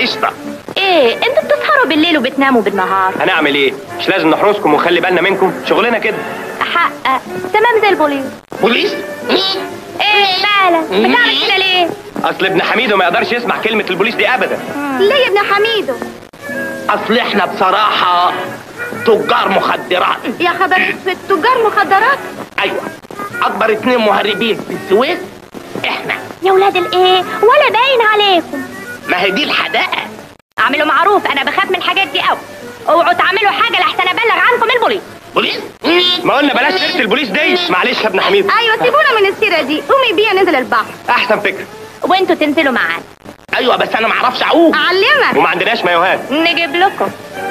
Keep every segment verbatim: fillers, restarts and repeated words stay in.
قشطه. ايه انتوا بتسهروا بالليل وبتناموا بالنهار؟ هنعمل ايه؟ مش لازم نحرسكم ونخلي بالنا منكم؟ شغلنا كده. حق تمام زي البوليس. بوليس؟ ايه مالك؟ بتعمل كده ليه؟ اصل ابن حميدو ما يقدرش يسمع كلمه البوليس دي ابدا. ليه يا ابن حميدو؟ اصل احنا بصراحه تجار مخدرات. يا خبر في تجار مخدرات؟ ايوه، اكبر اتنين مهربين في السويس احنا. يا ولاد الايه؟ ولا باين عليكم. ما هي دي الحدائق. اعملوا معروف، انا بخاف من الحاجات دي قوي. اوعوا تعملوا حاجه لحسن ابلغ عنكم البوليس. بوليس؟ ما قلنا بلاش سيره البوليس دي. معلش يا ابن حميد. ايوه سيبونا من السيره دي. قومي بيها ننزل البحر. احسن فكره. وانتوا تنزلوا معانا. ايوه بس انا ما اعرفش اعوم. اعلمك. وما عندناش مايوهات. نجيب لكم.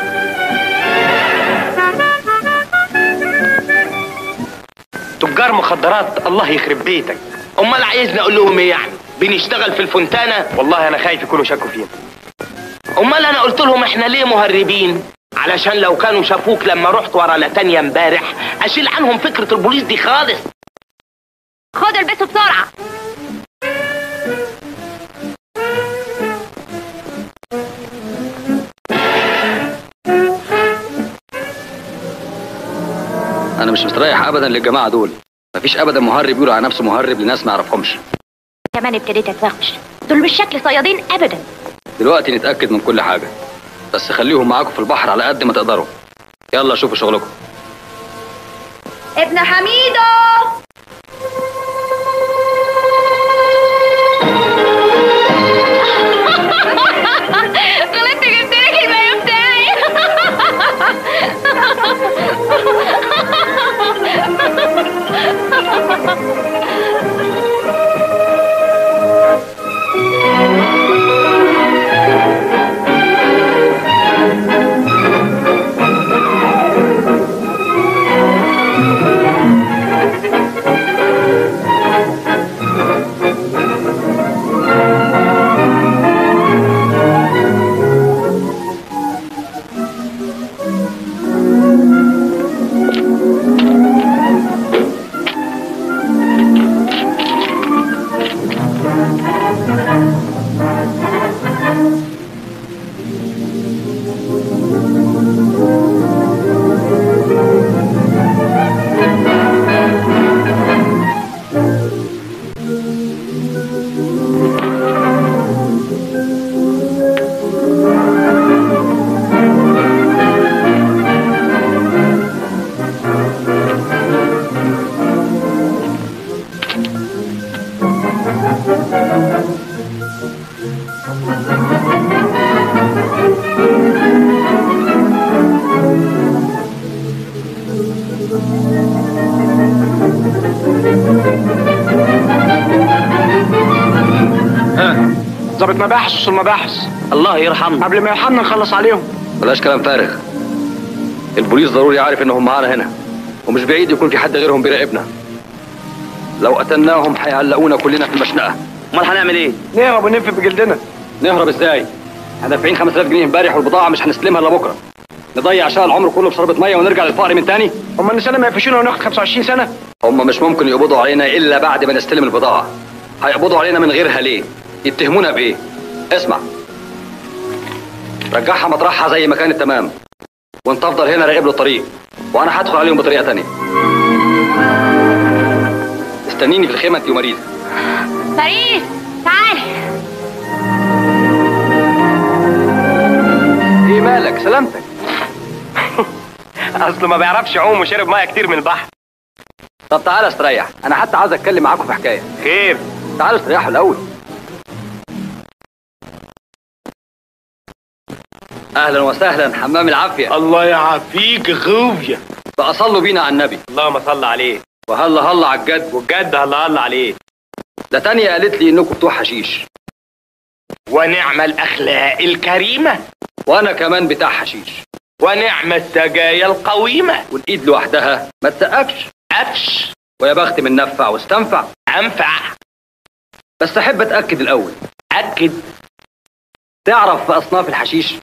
تجار مخدرات الله يخرب بيتك. امال عايزني اقول لهم ايه يعني؟ بنشتغل في الفونتانا؟ والله انا خايف يكونوا شكوا فينا. امال انا قلت لهم احنا ليه مهربين؟ علشان لو كانوا شافوك لما رحت ورا لاتانيا امبارح اشيل عنهم فكره البوليس دي خالص. خدوا البسوا بسرعه. انا مش مستريح ابدا للجماعه دول. مفيش ابدا مهرب يقول على نفسه مهرب لناس ما يعرفهمش. كمان ابتديت اتوغش. دول مش شكل صيادين ابدا. دلوقتي نتاكد من كل حاجه، بس خليهم معاكم في البحر على قد ما تقدروا. يلا شوفوا شغلكم. ابن حميدو غلطت، جبت لك المايو بتاعي. ظابط مباحث وصول مباحث. الله يرحمه. قبل ما يرحمنا نخلص عليهم. بلاش كلام فارغ. البوليس ضروري يعرف انهم معانا هنا، ومش بعيد يكون في حد غيرهم بيراقبنا. لو قتلناهم هيعلقونا كلنا في المشنقه. امال هنعمل ايه؟ نهرب وننفي بجلدنا. نهرب ازاي؟ احنا دافعين خمسة آلاف جنيه امبارح والبضاعه مش هنستلمها الا بكره. نضيع شقى العمر كله في شربة ميه ونرجع للفقر من تاني؟ هم النساء ما يقفشونا وناخد خمسة وعشرين سنه؟ هم مش ممكن يقبضوا علينا الا بعد ما نستلم البضاعه. هيقبضوا علينا من غيرها ليه؟ يتهمونا بايه؟ اسمع، رجعها مطرحها زي ما كانت تمام، وانت افضل هنا راقب له الطريق، وانا هدخل عليهم بطريقه تانية. استنيني في الخيمه انت ومريض. فريد تعالي. ايه مالك؟ سلامتك. اصله ما بيعرفش يعوم وشرب ميه كتير من البحر. طب تعالى استريح، انا حتى عايز اتكلم معاكم في حكايه. خير؟ تعالوا استريحوا الاول. اهلا وسهلا، حمام العافيه. الله يعافيك يا خوفيا. بقى صلوا بينا على النبي. اللهم صل عليه. وهلا هلا على الجد. والجد هلا هلا عليه. ده تانية قالت لي انكم بتوع حشيش. ونعم الاخلاق الكريمه. وانا كمان بتاع حشيش. ونعم السجايا القويمه. والايد لوحدها ما تسقفش. قفش. ويا بخت من نفع واستنفع. انفع. بس احب اتاكد الاول. اكد. تعرف في اصناف الحشيش؟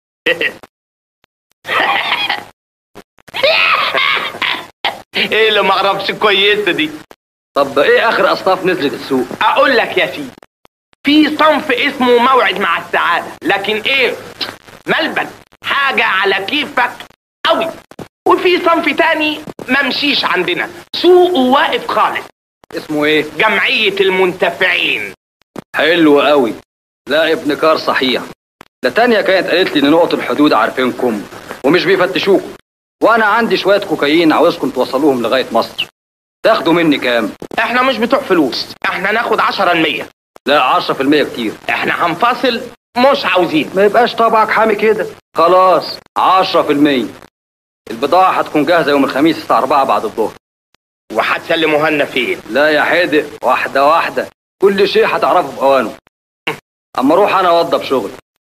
ايه اللي ما اعرفش كويسه دي؟ طب ايه اخر اصناف نزلت السوق؟ اقول لك يا سيدي، في صنف اسمه موعد مع السعادة، لكن ايه ملبن حاجة على كيفك قوي. وفي صنف تاني ممشيش عندنا، سوق واقف خالص. اسمه ايه؟ جمعية المنتفعين. حلو قوي. لا ابن كار صحيح. ده تانية كانت قالت لي ان نقط الحدود عارفينكم ومش بيفتشوكم، وانا عندي شوية كوكايين عاوزكم توصلوهم لغاية مصر. تاخدوا مني كام؟ احنا مش بتوع فلوس، احنا ناخد عشرة المية. لا عشرة في المية كتير. احنا هنفاصل، مش عاوزين. ما يبقاش طبعك حامي كده. خلاص عشرة في المية. البضاعة هتكون جاهزة يوم الخميس الساعة أربعة بعد الظهر. وهتسلموها لنا فين؟ لا يا حدق، واحدة واحدة، كل شيء هتعرفه في أوانه. أما أروح أنا أوضب شغل.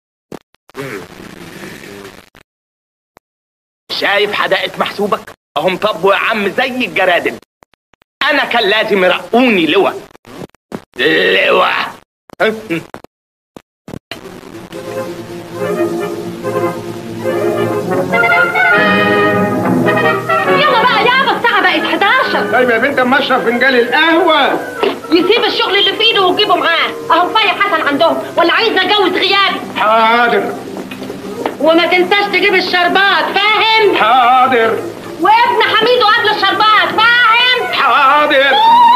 شايف حدائق محسوبك؟ اهم طبوا يا عم زي الجرادل. انا كان لازم يرقوني لواء لواء. يلا بقى يابا، الساعة بقت حداشر. طيب يا بنت اما اشرب فنجان القهوة. يسيب الشغل اللي في ايده ويجيبه معاه، اهو فايق حسن عندهم، ولا عايزني اجوز غيابي؟ حاضر. وما تنساش تجيب الشربات، فاهم؟ حاضر. وابن حميد قبل الشربات، فاهم؟ حاضر.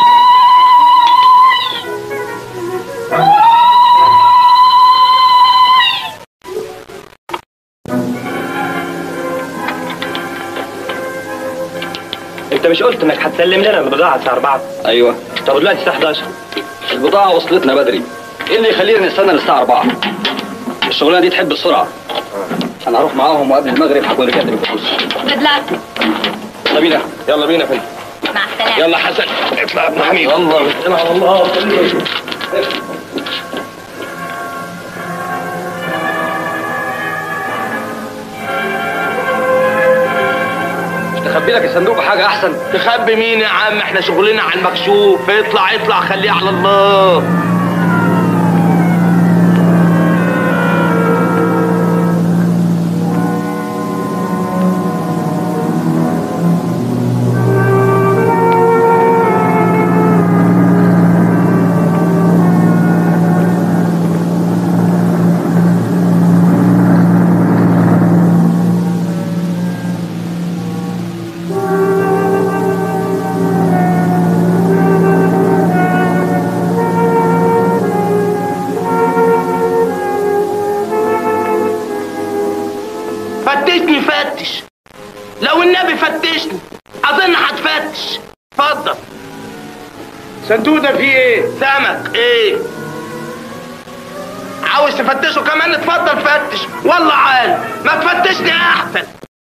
انت مش قلت انك هتسلم لنا البضاعه الساعه أربعة؟ أيوه. طب دلوقتي الساعه حداشر. البضاعة وصلتنا بدري. إيه اللي يخلينا نستنى للساعة أربعة؟ الشغلانة دي تحب السرعة. أنا هروح معاهم وقبل المغرب هكون رجعت بالفلوس. بدلات. يلا بينا. يلا بينا يا فندم. مع السلامة. يلا حسن اطلع يا ابن حميد. يلا بسم على الله. تخبي لك الصندوق بحاجة أحسن. تخبي مين يا عم؟ احنا شغلنا على المكشوف. اطلع اطلع خليه على الله. فتشني فتش، لو النبي فتشني. اظن هتفتش. اتفضل. صندوق ده فيه ايه؟ سمك. ايه عاوز تفتشه كمان؟ اتفضل فتش. والله عال ما تفتشني احسن.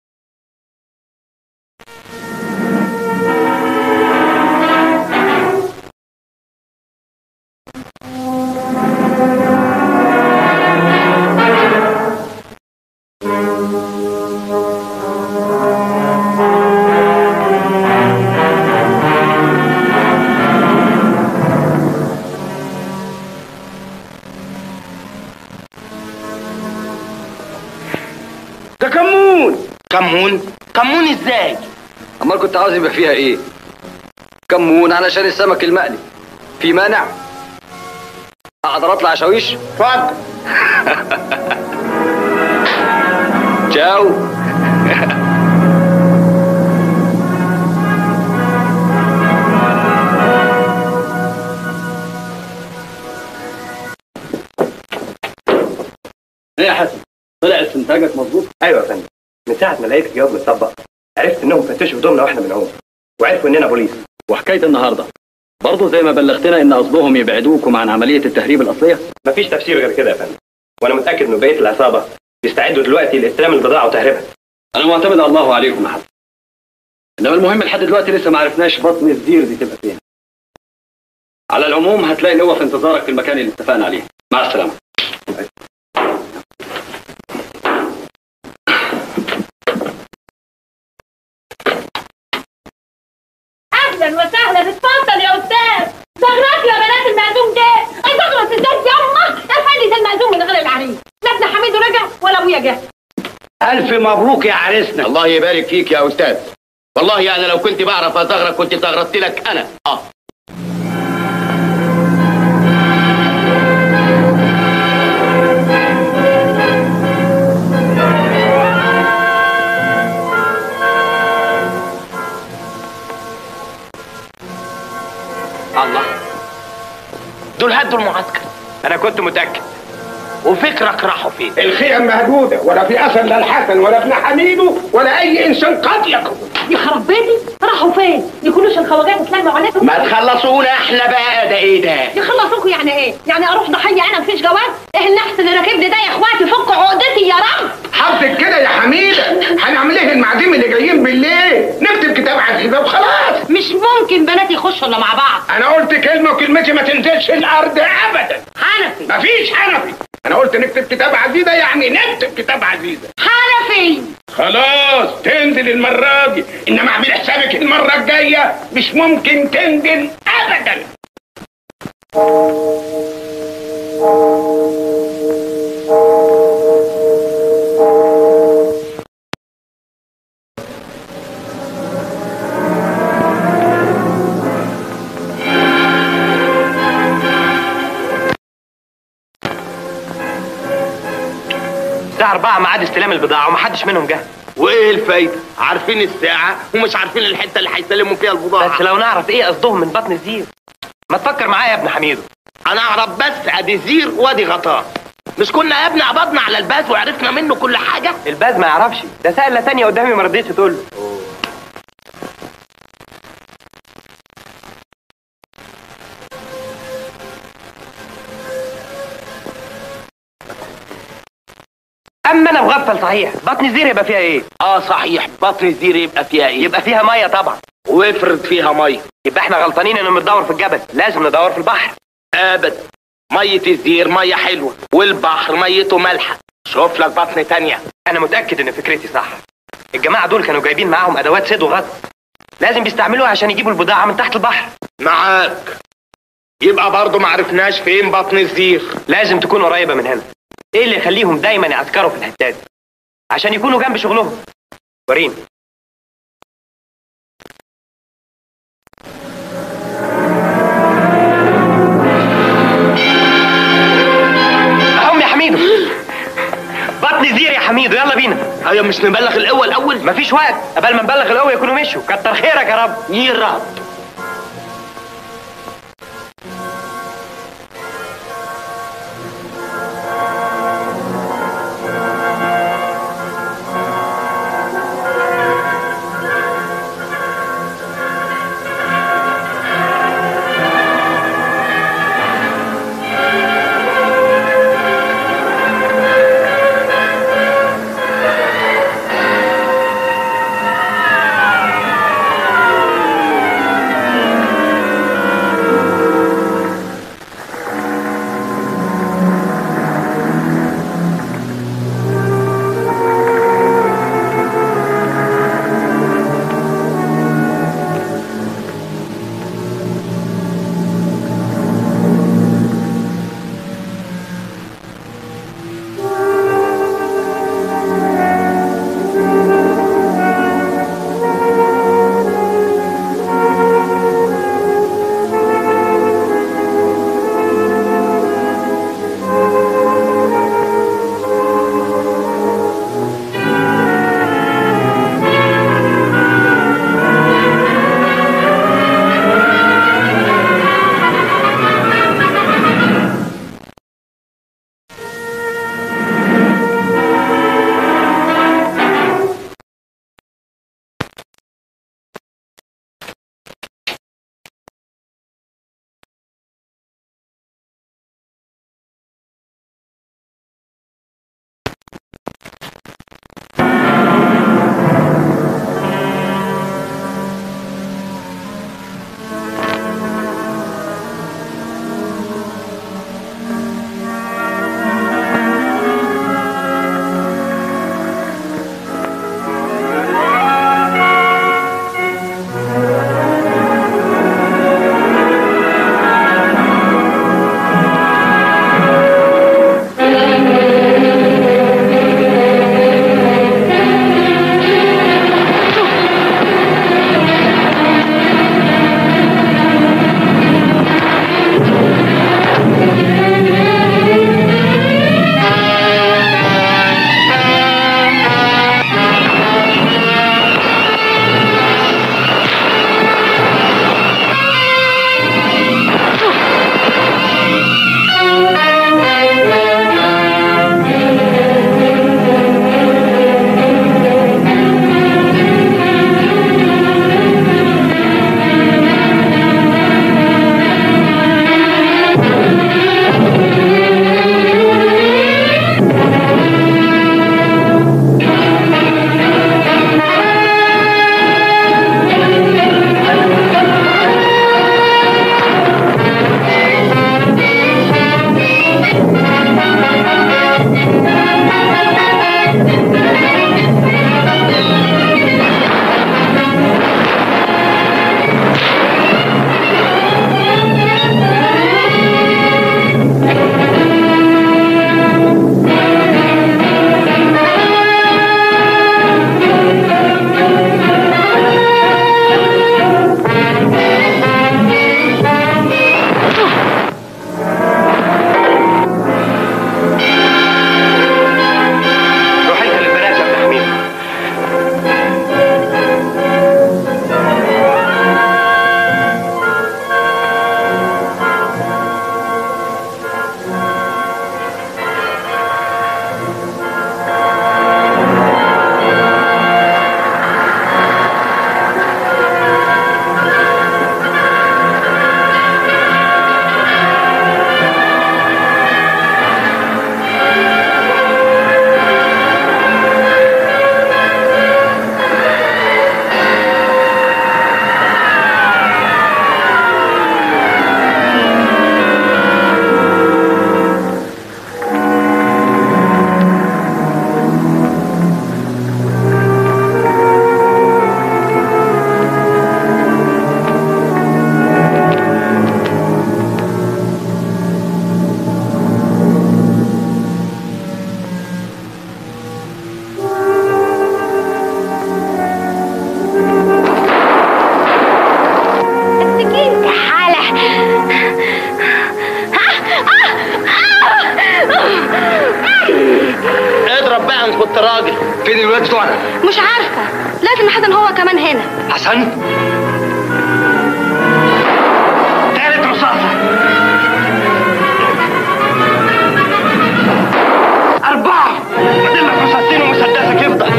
ده كمون. كمون؟ كمون ازاي؟ أمال كنت عاوز يبقى فيها إيه؟ كمون علشان السمك المقلي. في مانع؟ أقدر أطلع أشاويش؟ اتفضل. تشاو. ايه يا حسن؟ طلع استنتاجك مظبوط؟ ايوه يا فندم، من ساعه ما لقيت الجواب متطبق عرفت انهم فتشوا هدومنا واحنا بنعوم، وعرفوا اننا بوليس. وحكايه النهارده برضه زي ما بلغتنا ان قصدهم يبعدوكم عن عمليه التهريب الاصليه؟ مفيش تفسير غير كده يا فندم، وانا متاكد ان بقيه العصابه بيستعدوا دلوقتي لاستلام البضاعه وتهريبها. انا معتمد على الله عليكم يا حسن. انما المهم لحد دلوقتي لسه ما عرفناش بطن الزير دي تبقى فين. على العموم هتلاقي القوه في انتظارك في المكان اللي اتفقنا عليه. مع السلامه. اهلا وسهلا، اتفضل يا استاذ. زغرات يا بنات المعزوم جه. زغرت ازاي يما؟ افندي المعزوم من غير العريس. لا ابن حميد رجع ولا ابويا جه. الف مبروك يا عريسنا. الله يبارك فيك يا استاذ. والله انا لو كنت بعرف ازغرك كنت زغرت لك انا. اه خدوا المعسكر. انا كنت متاكد. وفكرك راحوا فين؟ الخيم مهدودة، ولا في اثر لا الحسن ولا ابن حميدو ولا اي انسان قد يكون. يخرب بيتي، راحوا فين؟ يكونوش الخواجات اتلموا عليكم؟ ما تخلصونا احنا بقى. ده ايه ده؟ يخلصوكوا يعني ايه؟ يعني اروح ضحيه انا مفيش جواز؟ ايه النحس اللي راكبني ده يا اخواتي؟ فكوا عقدتي يا رب. حظك كده يا حميده. هنعمل ايه المعدم اللي جايين بالليل؟ نكتب كتاب عزيزه وخلاص. مش ممكن بنات يخشوا الا مع بعض. انا قلت كلمه وكلمتي ما تنزلش الارض ابدا. حنفي. مفيش حنفي. انا قلت نكتب كتاب عزيزه، يعني نكتب كتاب عزيزه. حنفي. خلاص تنزل المره دي، انما اعمل حسابك المره الجايه مش ممكن تنزل ابدا. الساعة أربعة ميعاد استلام البضاعة ومحدش منهم جه. وايه الفايده؟ عارفين الساعه ومش عارفين الحته اللي هيسلموا فيها البضاعه. بس لو نعرف ايه قصدهم من بطن الزير. ما تفكر معايا يا ابن حميدو. انا اعرف بس ادي زير وادي غطاء. مش كنا يا ابني قبضنا على الباز وعرفنا منه كل حاجه؟ الباز ما يعرفش، ده سأل تانية قدامي ما رضيتش تقول له. اما انا مغفل صحيح. بطن الزير يبقى فيها ايه؟ اه صحيح، بطن الزير يبقى فيها ايه؟ يبقى فيها ميه طبعا. وافرض فيها ميه، يبقى احنا غلطانين انه بندور في الجبل، لازم ندور في البحر. ابدا. ميه الزير ميه حلوه والبحر ميته مالحه. شوف لك بطن تانية. انا متاكد ان فكرتي صح. الجماعه دول كانوا جايبين معاهم ادوات صيد وغطس، لازم بيستعملوها عشان يجيبوا البضاعه من تحت البحر. معاك. يبقى برضه معرفناش فين بطن الزير. لازم تكون قريبه من هنا. ايه اللي يخليهم دايما يعسكروا في الحتات؟ عشان يكونوا جنب شغلهم. وريني. اهم يا حميدو. بطن الزير يا حميدو، يلا بينا. ايوه مش نبلغ القوه الاول؟ مفيش وقت، قبل ما نبلغ القوه يكونوا مشوا. كتر خيرك يا رب. يا رب. بقى ان كنت راجل. فين الولاد بتوعنا؟ مش عارفه، لازم حسن هو كمان هنا. حسن؟ تالت رصاصه. اربعه. فاضل لك رصاصتين ومسدسك يفضل.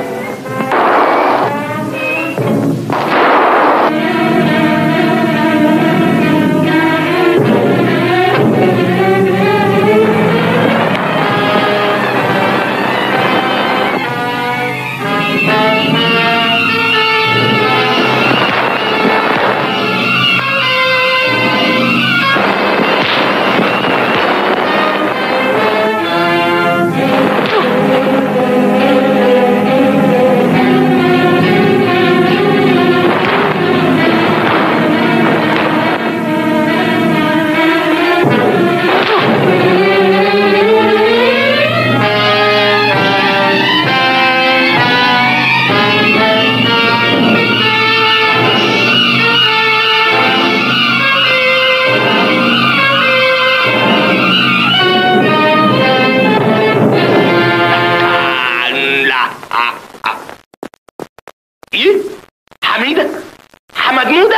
حميدة حمدمودة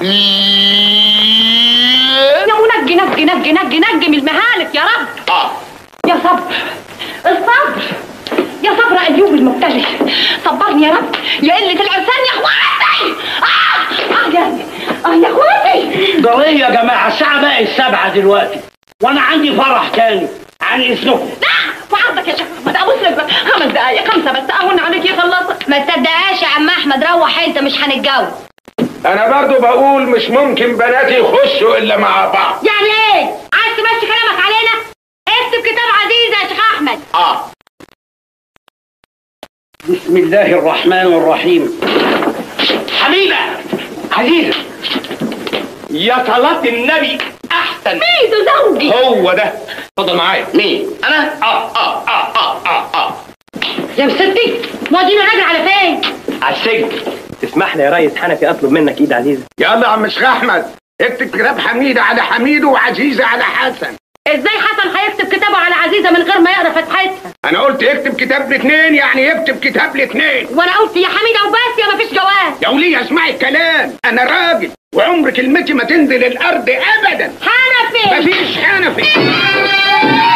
يا منجي نجي نجي نجي نجي من المهالك يا رب. اه يا صبر الصبر يا صبر ايوب المبتلي، صبرني يا رب يا قلة العرسان يا اخواتي. اه اه يا اه يا اخواتي. ضروري يا جماعه، الساعه بقت سبعة دلوقتي وانا عندي فرح تاني، عن اذنكم. لا وعرضك يا شيخ احمد، ابص لك خمس دقايق خمسه بس اهون عليك يخلصك. ما تصدقهاش يا عم احمد، روح انت مش هنتجوز. انا برضو بقول مش ممكن بناتي يخشوا الا مع بعض. يعني ايه؟ عايز تمشي كلامك علينا؟ اكتب كتاب عزيزه يا شيخ احمد. اه بسم الله الرحمن الرحيم. حميدة عزيزة يا صلاة النبي احسن. ميدو زوجي. هو ده. اتفضل معايا. مين؟ انا؟ اه اه اه اه اه اه يا مستي مودينا راجل على فين؟ على السجن. تسمح لي يا ريس حنفي اطلب منك ايد عزيزه؟ يلا يا عم شيخ احمد، اكتب كتاب حميدة على حميد وعزيزة على حسن. ازاي حسن هيكتب كتابه على عزيزه من غير ما يقرا فتحتها؟ انا قلت اكتب كتاب الاثنين، يعني يكتب كتاب الاثنين. وانا قلت يا حميده وبس يا مفيش جواز. يا وليه اسمعي الكلام، انا راجل وعمر كلمتي ما تنزل الارض ابدا. حنفي مفيش حنفي.